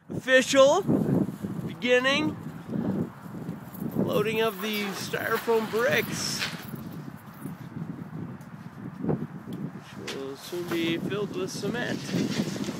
official beginning loading of the styrofoam bricks, which will soon be filled with cement.